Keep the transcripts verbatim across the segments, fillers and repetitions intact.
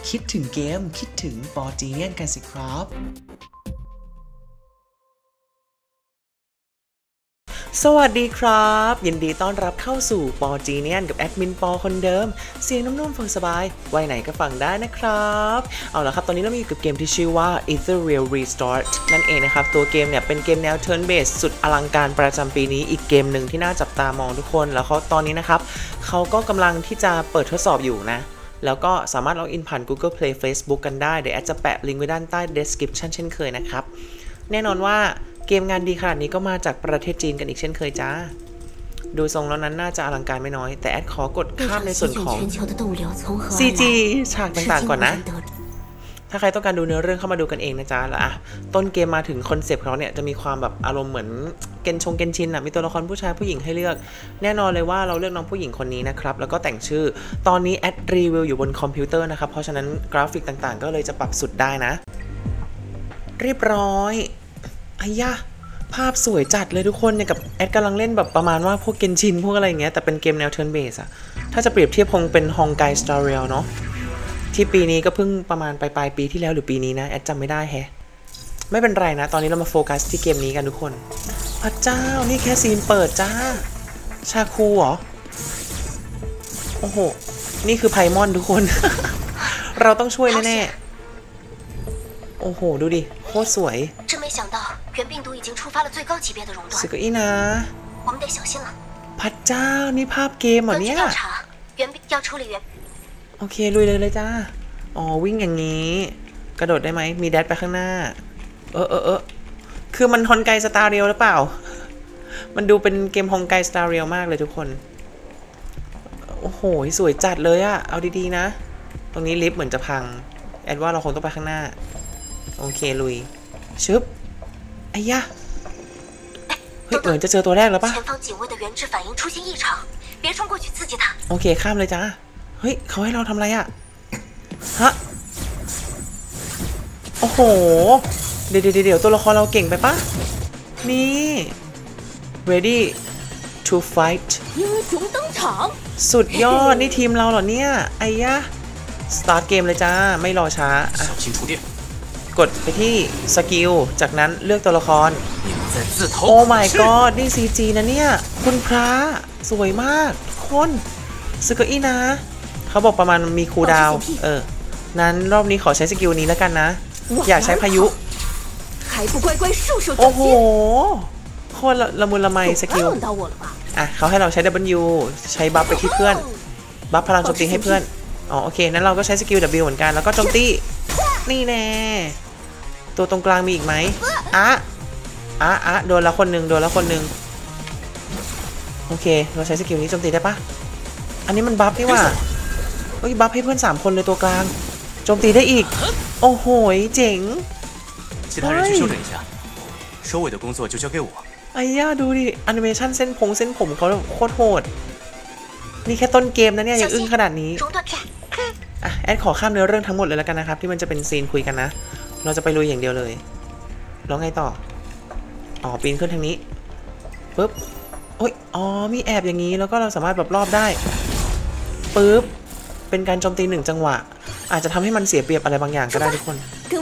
คิดถึงเกมคิดถึงปอจีเนียนกันสิครับสวัสดีครับยินดีต้อนรับเข้าสู่ปอจีเนียนกับแอดมินปอคนเดิมเสียงนุ่มๆฟังสบายวัยไหนก็ฟังได้นะครับเอาละครับตอนนี้เรามีอยู่กับเกมที่ชื่อว่า Ethereal Restart นั่นเองนะครับตัวเกมเนี่ยเป็นเกมแนว Turn Based สุดอลังการประจำปีนี้อีกเกมหนึ่งที่น่าจับตามองทุกคนแล้วเขาตอนนี้นะครับเขาก็กำลังที่จะเปิดทดสอบอยู่นะแล้วก็สามารถล็อกอินผ่าน Google Play Facebook กันได้เดี๋ยวแอดจะแปะลิงก์ไว้ด้านใต้ description เช่นเคยนะครับแน่นอนว่าเกมงานดีขนาดนี้ก็มาจากประเทศจีนกันอีกเช่นเคยจ้าดูทรงแล้วนั้นน่าจะอลังการไม่น้อยแต่แอดขอกดข้ามในส่วนของ ซี จี ฉากต่างๆก่อนนะถ้าใครต้องการดูเนื้อเรื่องเข้ามาดูกันเองนะจ๊ะแล้วอะต้นเกมมาถึงคอนเซปต์เขาเนี่ยจะมีความแบบอารมณ์เหมือนเกนชงเกนชินอะมีตัวละครผู้ชายผู้หญิงให้เลือกแน่นอนเลยว่าเราเลือกน้องผู้หญิงคนนี้นะครับแล้วก็แต่งชื่อตอนนี้แอดรีวิวอยู่บนคอมพิวเตอร์นะครับเพราะฉะนั้นกราฟิกต่างๆก็เลยจะปรับสุดได้นะเรียบร้อยอ้ยะภาพสวยจัดเลยทุกคนเนี่ยกับแอดกำลังเล่นแบบประมาณว่าพวกเกนชินพวกอะไรอย่างเงี้ยแต่เป็นเกมแนว Turn Based อะถ้าจะเปรียบเทียบคงเป็นฮองไกสตาร์เรียลเนาะที่ปีนี้ก็เพิ่งประมาณปลายปลายปีที่แล้วหรือปีนี้นะแอดจำไม่ได้แฮะไม่เป็นไรนะตอนนี้เรามาโฟกัสที่เกมนี้กันทุกคนพระเจ้านี่แค่ซีนเปิดจ้าชาคูเหรอโอ้โหนี่คือไพมอนทุกคน เราต้องช่วยแน่ๆโอ้โหดูดิโคตรสวยสึกอีนะพระเจ้านี่ภาพเกมเหรอเนี่ยโอเคลุยเลยเลยจ้าอ๋อวิ่งอย่างนี้กระโดดได้ไหมมีแดชไปข้างหน้าเออเออเออคือมันฮอนไกสตาร์เรียลหรือเปล่ามันดูเป็นเกมฮอนไกสตาร์เรียลมากเลยทุกคนโอ้โหสวยจัดเลยอะเอาดีๆนะตรงนี้ลิฟต์เหมือนจะพังแอดว่าเราคงต้องไปข้างหน้าโอเคลุยชึบไอ้ยะเฮ้ยเหมือนจะเจอตัวแรกแล้วปะโอเคข้ามเลยจ้าเฮ้ยเขาให้เราทำอะไรอะฮะโอ้โหเดี๋ยวเดี๋ยวเดี๋ยวตัวละครเราเก่งไปปะนี่ ready to fight สุดยอดนี่ทีมเราเหรอเนี่ยไอ้ยะ start เกมเลยจ้าไม่รอช้ากดไปที่สกิลจากนั้นเลือกตัวละครโอ้ my god นี่ ซี จี นะเนี่ยคุณพระสวยมากคนสึกอีนะเขาบอกประมาณมีคูลดาวน์เออนั้นรอบนี้ขอใช้สกิลนี้แล้วกันนะอยากใช้พายุโอ้โหโคตรละมุนละไมสกิลอ่ะเขาให้เราใช้ ดับเบิลยู ใช้บัฟไปที่เพื่อนบัฟพลังโจมตีให้เพื่อนอ๋อโอเคนั้นเราก็ใช้สกิล ดับเบิลยู เหมือนกันแล้วก็โจมตีนี่แน่ตัวตรงกลางมีอีกไหมอ่ะอ่ะอ่ะโดนละคนหนึ่งโดนละคนหนึ่งโอเคเราใช้สกิลนี้โจมตีได้ปะอันนี้มันบัฟนี่ว่าเฮ้ยบัฟให้เพื่อนสามคนเลยตัวกลางโจมตีได้อีกโอ้โหเจ๋งไอ้ย่าดูดิแอนิเมชันเส้นผงเส้นผมเขาโคตรโหดนี่แค่ต้นเกมนะเนี่ยยังอึ้งขนาดนี้อ่ะแอดขอข้ามเนื้อเรื่องทั้งหมดเลยแล้วกันนะครับที่มันจะเป็นซีนคุยกันนะเราจะไปลุยอย่างเดียวเลยแล้วไงต่ออ๋อปีนขึ้นทางนี้ปึ๊บโอ้ยอ๋อมีแอบอย่างนี้แล้วก็เราสามารถแบบรอบได้ปึ๊บเป็นการโจมตีหนึ่งจังหวะอาจจะทำให้มันเสียเปรียบอะไรบางอย่างก็ได้ทุกคน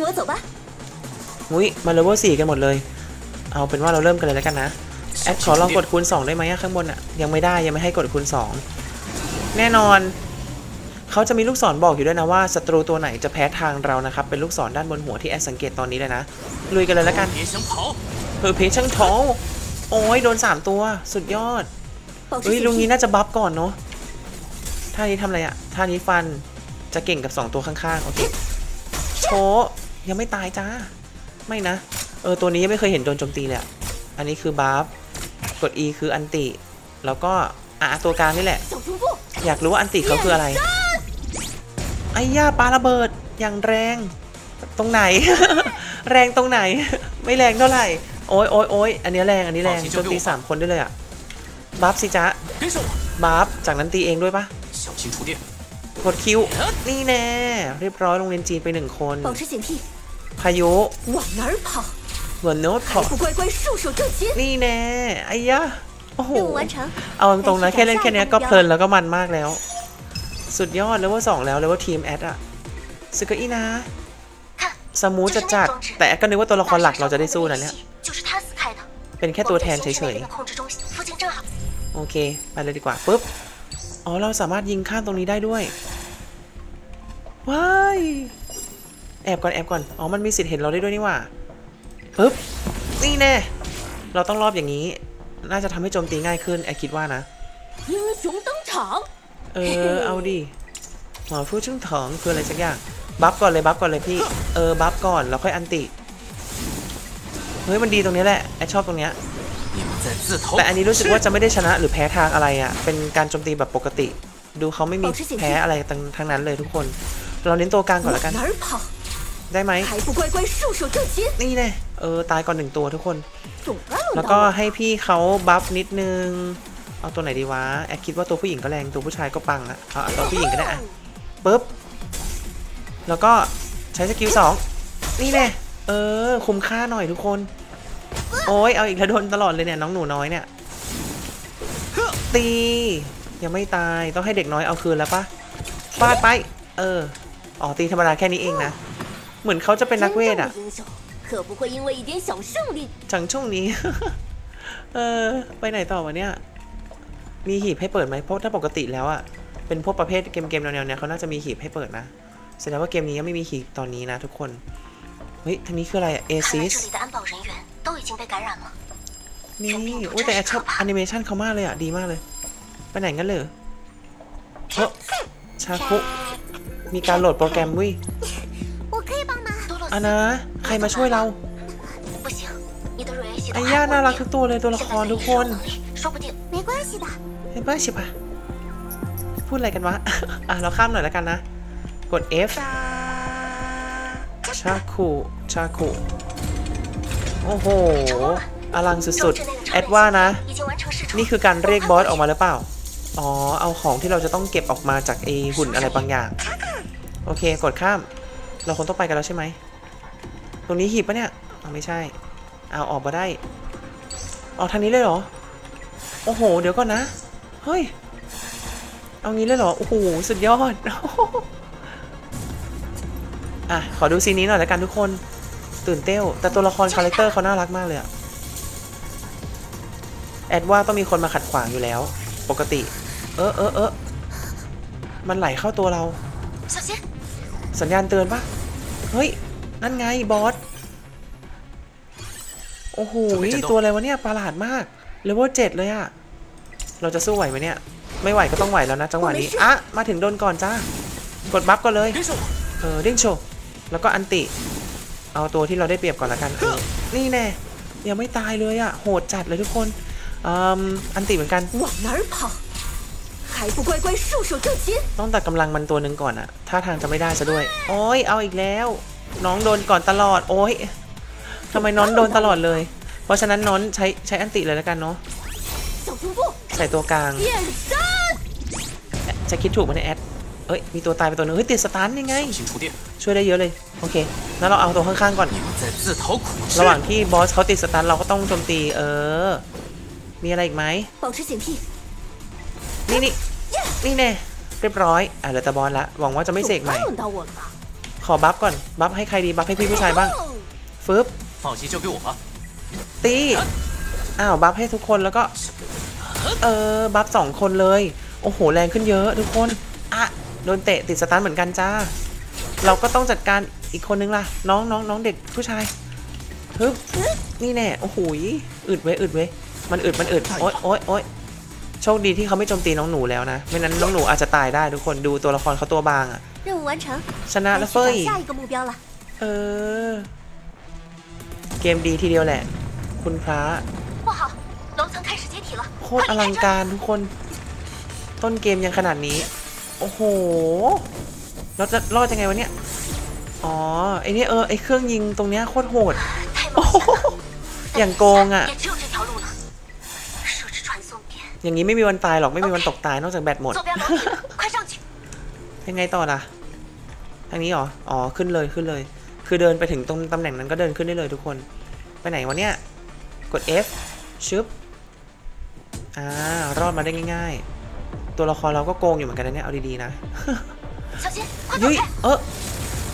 อุ้ยมาเลเวลสี่กันหมดเลยเอาเป็นว่าเราเริ่มกันเลยแล้วกันนะแอดขอลองกดคูณสองได้ไหมข้างบนอ่ะยังไม่ได้ยังไม่ให้กดคูณสองแน่นอนเขาจะมีลูกศรบอกอยู่ด้วยนะว่าศัตรูตัวไหนจะแพ้ทางเรานะครับเป็นลูกศรด้านบนหัวที่แอดสังเกตตอนนี้เลยนะลุยกันเลยแล้วกันเฮอเพชช่างท้องโอ้ยโดนสามตัวสุดยอดเฮ้ยลุงนี้น่าจะบัฟก่อนเนาะท่านี้ทำอะไรอะท่านี้ฟันจะเก่งกับสองตัวข้างๆโอเคโชยังไม่ตายจ้าไม่นะเออตัวนี้ยังไม่เคยเห็นโดนโจมตีเลยอันนี้คือบัฟกด E คืออันติแล้วก็อ่ะตัวกลางนี่แหละอยากรู้ว่าอันติเขาคืออะไรไอ้ย่าปาระเบิดอย่างแรงตรงไหน แรงตรงไหนไม่แรงเท่าไหร่โอ้ยโอ้ยโอ้ยอันนี้แรงอันนี้แรงโจมตีสามคนได้เลยอะบัฟสิจ๊ะบัฟจากนั้นตีเองด้วยปะกดคิวนี่แน่เรียบร้อยโรงเรียนจีนไปหนึ่งคนพายุหวนโน้ตพอนี่แน่ไอ้ย่าโอ้โหเอาตรงๆนะแค่เล่นแค่นี้ก็เพลินแล้วก็มันมากแล้วสุดยอดเลเวลสองแล้วเลเวลทีมแอดอะสึกอีนะสมูทจัดจัดแต่ก็นึกว่าตัวละครหลักเราจะได้สู้นะเนี่ยเป็นแค่ตัวแทนเฉยๆโอเคไปเลยดีกว่าปุ๊บอ๋อเราสามารถยิงข้ามตรงนี้ได้ด้วยว้ายแอบก่อนแอบก่อนอ๋อมันมีสิทธิ์เห็นเราได้ด้วยนี่หว่าปุ๊บนี่แน่เราต้องรอบอย่างนี้น่าจะทำให้โจมตีง่ายขึ้นแอบคิดว่านะเออเอาดิหมอฟูชุ่งถองคืออะไรสักอย่างบัฟก่อนเลยบัฟก่อนเลยพี่เออบัฟก่อนแล้วค่อยอันติเฮ้ยมันดีตรงนี้แหละแอบชอบตรงเนี้ยแต่อันนี้รู้สึกว่าจะไม่ได้ชนะหรือแพ้ทางอะไรอ่ะเป็นการโจมตีแบบปกติดูเขาไม่มีแพ้อะไรทั้งนั้นเลยทุกคนเราเน้นตัวกลางก่อนแล้วกันได้ไหมนี่แน่เออตายก่อนหนึ่งตัวทุกคนแล้วก็ให้พี่เขาบัฟนิดนึงเอาตัวไหนดีวะแอบคิดว่าตัวผู้หญิงก็แรงตัวผู้ชายก็ปังอะเอาตัวผู้หญิงก็ได้อะปึ๊บแล้วก็ใช้สกิลสองนี่แน่เออคุ้มค่าหน่อยทุกคนโอ้ยเอาอีกแล้วโดนตลอดเลยเนี่ยน้องหนูน้อยเนี่ยตียังไม่ตายต้องให้เด็กน้อยเอาคืนแล้วปะฟาดไปเอออ๋อตีธรรมดาแค่นี้เองนะเหมือนเขาจะเป็นนักเวทอะจังช่วงนี้เออไปไหนต่อวะเนี่ยมีหีบให้เปิดไหมเพราะถ้าปกติแล้วอะเป็นพวกประเภทเกมเกมแนวๆเนี้ยเขาน่าจะมีหีบให้เปิดนะแสดงว่าเกมนี้ยังไม่มีหีบตอนนี้นะทุกคนเฮ้ยทางนี้คืออะไรอะเอซิสนี่โอ้ยแต่แอชอบแอนิเมชันเขามากเลยอะดีมากเลยไปไหนกันเลยเฮ้ชาคุมีการโหลดโปรแกรมวิอันนะใครมาช่วยเราไอ้ย่าน่ารักทุกตัวเลยตัวละครทุกคนไม่บ้าใช่ปะไม่บ้าใช่ปะพูดอะไรกันวะอ่ะเราข้ามหน่อยแล้วกันนะกด F ชาคุชาคุโอ้โหอลังสุดๆแอดว่านะนี่คือการเรียกบอสออกมาหรือเปล่าอ๋อเอาของที่เราจะต้องเก็บออกมาจากไอหุ่นอะไรบางอย่างโอเคกดข้ามเราคงต้องไปกันแล้วใช่ไหมตรงนี้หีบปะเนี่ยไม่ใช่เอาออกมาได้ออกทางนี้เลยเหรอโอ้โหเดี๋ยวก่อนนะเฮ้ยเอางี้เลยเหรอโอ้โหสุดยอดอ่ะขอดูซีนนี้หน่อยแล้วกันทุกคนตื่นเต้นแต่ตัวละครคาแรคเตอร์เขาน่ารักมากเลยอะแอดว่าต้องมีคนมาขัดขวางอยู่แล้วปกติเออเออเออมันไหลเข้าตัวเราสัญญาณเตือนปะเฮ้ยนั่นไงบอสโอ้โหตัวอะไรวะเนี่ยประหลาดมากเลเวลเจ็ดเลยอะเราจะสู้ไหวไหมเนี่ยไม่ไหวก็ต้องไหวแล้วนะจังหวะนี้อ่ะมาถึงโดนก่อนจ้ากดบัฟก่อนเลยเออดิ้งโชแล้วก็อันติเอาตัวที่เราได้เปรียบก่อนละกันเออนี่แน่ยังไม่ตายเลยอะโหดจัดเลยทุกคนอืมอันติเหมือนกันต้องตัดกำลังมันตัวหนึ่งก่อนอะท่าทางจะไม่ได้ซะด้วยโอ้ยเอาอีกแล้วน้องโดนก่อนตลอดโอ้ยทำไมน้องโดนตลอดเลยเพราะฉะนั้นน้องใช้ใช้อันติเลยแล้วกันเนาะใส่ตัวกลางจะคิดถูกไหมเนี่ยแอดเอ้ยมีตัวตายไปตัวนึงเฮ้ยติดสตันยังไงช่วยได้เยอะเลยโอเคแล้วเราเอาตัวข้างๆก่อนระหว่างที่บอสเขาติดสตันเราก็ต้องโจมตีเออมีอะไรอีกไหมนี่นี่นี่แน่เรียบร้อยอ่ะเหลือแต่บอสละหวังว่าจะไม่เสกใหม่ขอบัฟก่อนบัฟให้ใครดีบัฟให้พี่ผู้ชายบ้างฟึบตีอ้าวบัฟให้ทุกคนแล้วก็เออบัฟสองคนเลยโอ้โหแรงขึ้นเยอะทุกคนอ่ะโดนเตะติดสตาร์ทเหมือนกันจ้าเราก็ต้องจัดการอีกคนนึงล่ะน้องน้องน้องเด็กผู้ชายฮึบนี่แน่โอ้โหอึดเว้ยอึดเว้ยมันอึดมันอึดโอ๊ยโอ๊ยโอ๊ยโชคดีที่เขาไม่โจมตีน้องหนูแล้วนะไม่นั้นน้องหนูอาจจะตายได้ทุกคนดูตัวละครเขาตัวบางอ่ะชนะแล้วเฟ้ยเออเกมดีทีเดียวแหละคุณพระโคตรอลังการทุกคนต้นเกมยังขนาดนี้โอ้โหเราจะรอดยังไงวะเนี่ยอ๋อไอเนี้ยเออไอเครื่องยิงตรงเนี้ยโคตรโหดอย่างโกงอ่ะอย่างนี้ไม่มีวันตายหรอกไม่มีวันตกตายนอกจากแบตหมดยังไงต่อล่ะทางนี้หรออ๋อขึ้นเลยขึ้นเลยคือเดินไปถึงตรงตำแหน่งนั้นก็เดินขึ้นได้เลยทุกคนไปไหนวะเนี่ยกด F ชึบอ่ารอดมาได้ง่ายๆตัวละครเราก็โกงอยู่เหมือนกันนะเนี่ยเอาดีๆนะยุ้ยเออ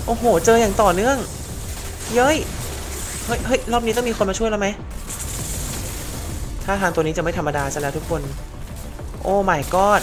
โอ้โหเจออย่างต่อเนื่องเย้ยเฮ้ยเฮ้ยรอบนี้ต้องมีคนมาช่วยแล้วไหมถ้าทางตัวนี้จะไม่ธรรมดาซะแล้วทุกคนโอ้ my god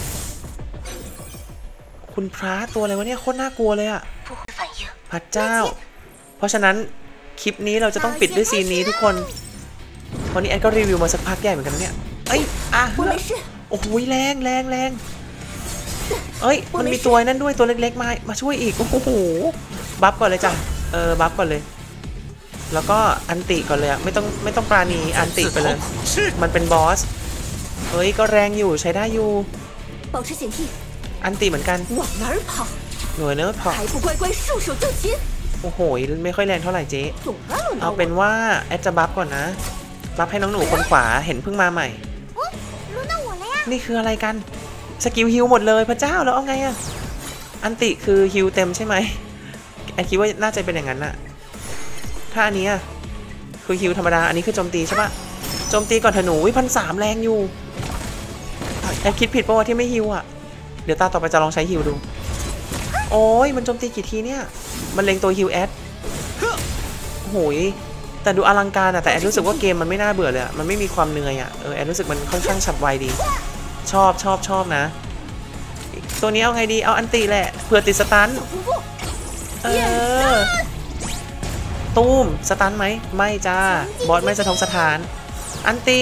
คุณพระตัวอะไรวะเนี่ยโคตรน่ากลัวเลยอะพระเจ้าเพราะฉะนั้นคลิปนี้เราจะต้องปิดด้วยซีนนี้ทุกคนตอนนี้แอดก็รีวิวมาสักพักใหญ่เหมือนกันนะเนี่ยเอ้ยอ่ะโอ้โหแรงแรงแรงเอ้ยมันมีตัวนั่นด้วยตัวเล็กๆมามาช่วยอีกโอ้โหบัฟก่อนเลยจ้ะเออบัฟก่อนเลยแล้วก็อันติก่อนเลยอะไม่ต้องไม่ต้องปราณีอันติไปเลยมันเป็นบอสเฮ้ยก็แรงอยู่ใช้ได้อยู่อันติเหมือนกันหน่วยเนิร์ดพอโอ้โหไม่ค่อยแรงเท่าไหร่เจ๊เอาเป็นว่าแอดจะบัฟก่อนนะบัฟให้น้องหนูคนขวาเห็นเพิ่งมาใหม่นี่คืออะไรกันสกิลฮิลหมดเลยพระเจ้าแล้วเอาไงอะอันติคือฮิลเต็มใช่ไหมแอดคิดว่าน่าจะเป็นอย่างนั้นอะถ้าอันนี้คือฮิลธรรมดาอันนี้คือโจมตีใช่ปะโจมตีก่อนธนูวิพันสามแรงอยู่แอดคิดผิดปะวะที่ไม่ฮิลอะเดี๋ยวตาต่อไปจะลองใช้ฮิลดูโอ้ยมันโจมตีกี่ทีเนี่ยมันเล็งตัวฮิลแอดโหยแต่ดูอลังการอะแต่แอดรู้สึกว่าเกมมันไม่น่าเบื่อเลยอะมันไม่มีความเหนื่อยอะเออแอดรู้สึกมันค่อนข้างฉับไวดีชอบชอบชอบนะตัวนี้เอาไงดีเอาอันตีแหละเผื่อติดสตันเออตูมสตันไหมไม่จ้าบอสไม่สะทกสถานอันติ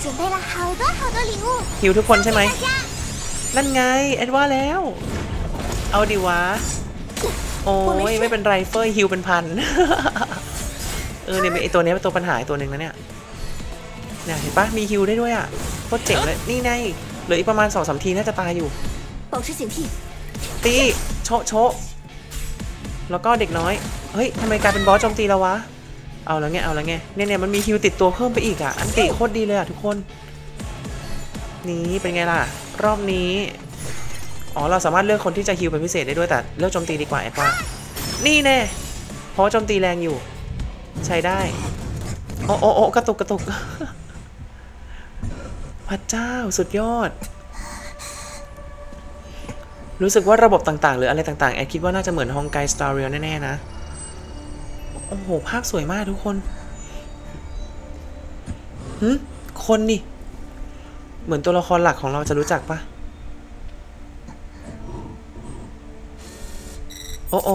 ฮิวทุกคนใช่ไหมนั่นไงแอดว่าแล้วเอาดิวะโอ้ยไม่เป็นไรเฟยฮิวเป็นพันเออเนี่ยไอตัวนี้เป็นตัวปัญหาตัวหนึ่งนะเนี่ยเนี่ยเห็นปะมีฮิวได้ด้วยอ่ะโคตรเจ๋งเลยนี่ไงเหลืออีกประมาณสองสามทีน่าจะตายอยู่ตีโชโชแล้วก็เด็กน้อยเฮ้ยทำไมกลายเป็นบอสโจมตีแล้ววะเอาแล้วไงเอาแล้วไงเนี่ยเนี่ยมันมีฮิวติดตัวเพิ่มไปอีกอ่ะอันติโคตรดีเลยอ่ะทุกคนนี่เป็นไงล่ะรอบนี้อ๋อเราสามารถเลือกคนที่จะฮิวเป็นพิเศษได้ด้วยแต่เลือกโจมตีดีกว่าแอดว่านี่แน่เพราะโจมตีแรงอยู่ใช้ได้โอ้โอ้โอ้กระตุกกระตุกพระเจ้าสุดยอดรู้สึกว่าระบบต่างๆหรืออะไรต่างๆแอดคิดว่าน่าจะเหมือนฮองไกสตาร์เรียลแน่ๆนะโอ้โหภาพสวยมากทุกคนหืมคนนี่เหมือนตัวละครหลักของเราจะรู้จักปะโอ้โอ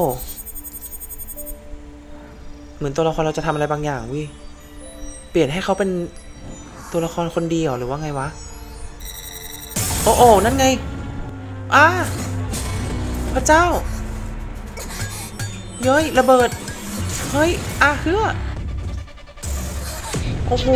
เหมือนตัวละครเราจะทำอะไรบางอย่างวิเปลี่ยนให้เขาเป็นตัวละครคนดีหรอหรือว่าไงวะโอ้โอนั่นไงอ้าพระเจ้าเย้ยระเบิดเฮ้ยอ่ะเฮือโอ้โห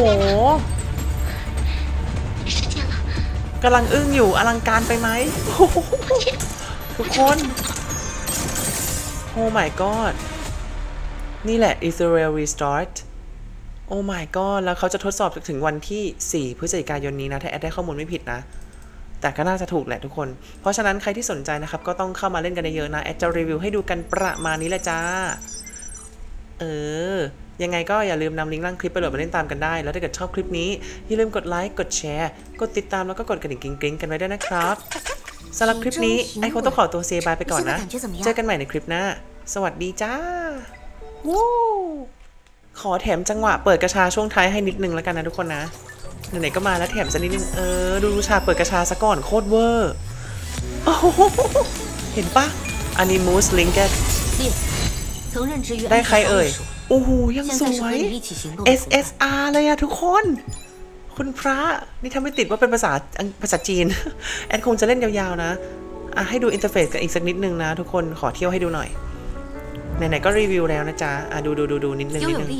กำลังอึ้งอยู่อลังการไปไหมทุกคนโอ้ my god นี่แหละ Israel Restart โอ้ my god แล้วเขาจะทดสอบถึงวันที่สี่พฤศจิกายนนี้นะถ้าแอดได้ข้อมูลไม่ผิดนะแต่ก็น่าจะถูกแหละทุกคนเพราะฉะนั้นใครที่สนใจนะครับก็ต้องเข้ามาเล่นกันเยอะๆนะแอดจะรีวิวให้ดูกันประมาณนี้แหละจ้าเออยังไงก็อย่าลืมนำลิงก์ล่างคลิปไปโหลดมาเล่นตามกันได้แล้วถ้าเกิดชอบคลิปนี้อย่าลืมกดไลค์กดแชร์กดติดตามแล้วก็กดกระดิ่งกริ๊งๆกันไว้ด้วยนะครับสำหรับคลิปนี้ไอโคต้องขอตัวเซบายไปก่อนนะเจอกันใหม่ในคลิปหน้าสวัสดีจ้าวู้ขอแถมจังหวะเปิดกระชาช่วงท้ายให้นิดนึงแล้วกันนะทุกคนนะไหนๆก็มาแล้วแถมสักนิดนึงเออดูฉากเปิดกระชาซะก่อนโคตรเวอร์เห็นปะอันนี้มูสลิงเกตได้ใครเอ่ยโอ้โหยังสวย เอส เอส อาร์ เลยอะทุกคนคุณพระนี่ถ้าไม่ติดว่าเป็นภาษาภาษาจีนแอดคงจะเล่นยาวๆนะอ่ะให้ดูอินเทอร์เฟซกันอีกสักนิดนึงนะทุกคนขอเที่ยวให้ดูหน่อยไหนๆก็รีวิวแล้วนะจ๊ะอ่ะดูดูดูดูนิดนึงนิดนึง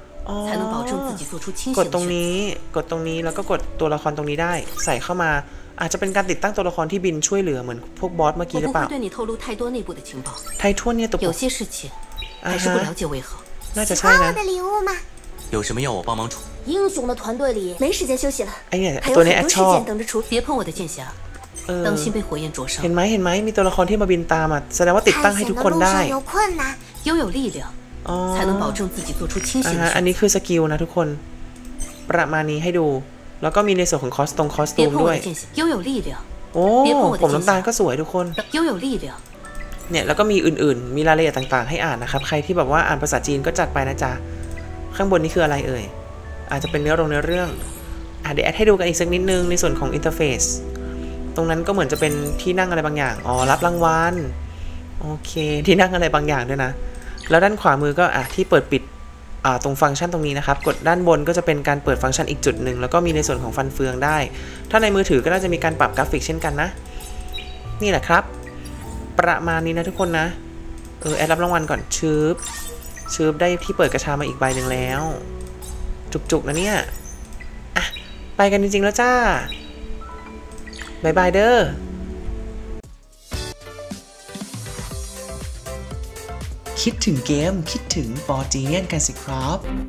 กดตรงนี้กดตรงนี้แล้วก็กดตัวละครตรงนี้ได้ใส่เข้ามาอาจจะเป็นการติดตั้งตัวละครที่บินช่วยเหลือเหมือนพวกบอสเมื่อกี้หรือเปล่าไททวนเนี่ยตัวอ่าฮะน่าจะใช่นะ有什么要我帮忙处？ 英雄的团队里没时间休息了， ไอ้เนี่ย还有ตัวนี้很แอด多ช事อบ件等着处理。 别碰我的剑侠，当心被火焰灼伤。 เห็นไหมเห็นไหมมีตัวละครที่มาบินตามอ่ะแสดงว่าติดตั้งให้ทุกคนได้拥有力量才能保证自己做出清醒的。 อันนี้คือสกิลนะทุกคนประมาณนี้ให้ดูแล้วก็มีในส่วนของคอสตงคอสตูมด้วย拥有力量โอ้ผมน้ำตาลก็สวยทุกคน拥有力量เนี่ยแล้วก็มีอื่นๆมีรายละเอียดต่างๆให้อ่านนะครับใครที่แบบว่าอ่านภาษาจีนก็จัดไปนะจ๊ะข้างบนนี้คืออะไรเอ่ยอาจจะเป็นเนื้อลงเนื้อเรื่องอ่ะเดี๋ยวแอดให้ดูกันอีกสักนิดนึงในส่วนของอินเทอร์เฟซตรงนั้นก็เหมือนจะเป็นที่นั่งอะไรบางอย่างอ๋อรับรางวัลโอเคที่นั่งอะไรบางอย่างด้วยนะแล้วด้านขวามือก็อ่ะที่เปิดปิดอ่าตรงฟังก์ชันตรงนี้นะครับกดด้านบนก็จะเป็นการเปิดฟังก์ชันอีกจุดหนึ่งแล้วก็มีในส่วนของฟันเฟืองได้ถ้าในมือถือก็น่าจะมีการปรับกราฟิกเช่นกันนะนี่แหละครับประมาณนี้นะทุกคนนะเออแอดรับรางวัลก่อนชืบชืบได้ที่เปิดกระชามาอีกใบหนึ่งแล้วจุกๆนะเนี่ยอ่ะไปกันจริงๆแล้วจ้าบายบายเด้อคิดถึงเกมคิดถึงปอจีเนียนกันสิครับ